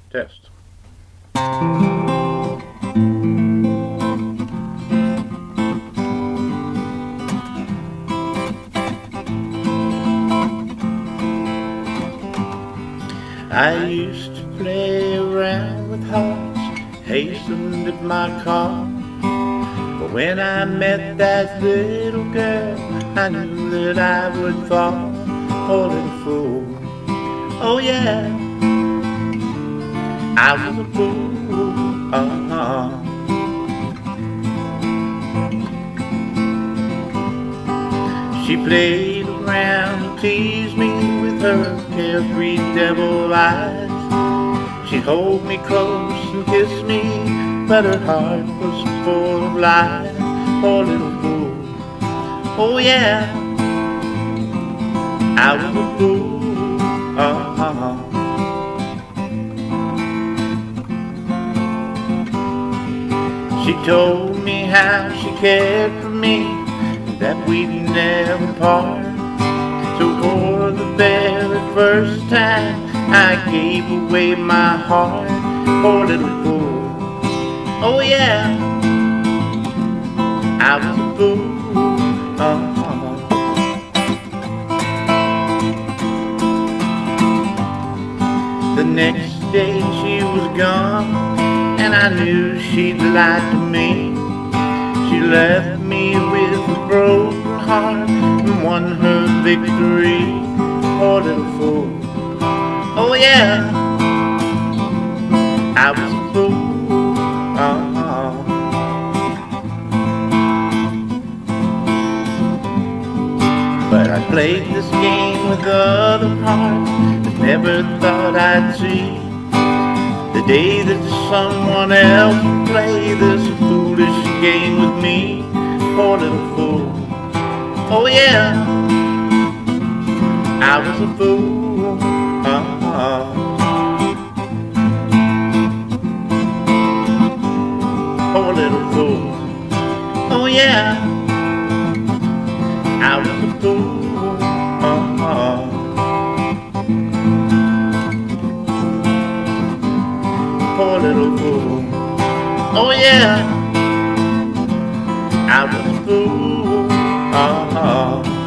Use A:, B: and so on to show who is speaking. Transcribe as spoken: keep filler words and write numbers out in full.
A: Test. I used to play around with hearts, hastened at my car. But when I met that little girl, I knew that I would fall. Oh, little fool. Oh, yeah. I was a fool. Uh-huh. She played around and teased me with her carefree devil eyes. She'd hold me close and kiss me, but her heart was full of lies. Oh, little fool. Oh, yeah. I was a fool. Uh-huh. She told me how she cared for me, that we'd never part. So for the very first time, I gave away my heart. Oh, little fool. Oh, yeah. I was a fool. Uh-huh. The next day she was gone, and I knew she'd lied to me. She left me with a broken heart and won her victory. Poor little fool. Oh, yeah. I was a fool. Uh-huh. But I played this game with other hearts, but never thought I'd see the day that someone else would play this foolish game with me. Poor little fool. Oh, yeah. I was a fool. Uh-huh. Poor little fool. Oh, yeah. I was a fool. Uh-huh. Poor little fool. Oh, yeah. I was a fool. Uh-huh.